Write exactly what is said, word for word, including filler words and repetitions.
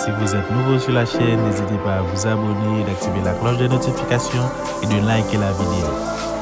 Si vous êtes nouveau sur la chaîne, n'hésitez pas à vous abonner, d'activer la cloche de notification et de liker la vidéo.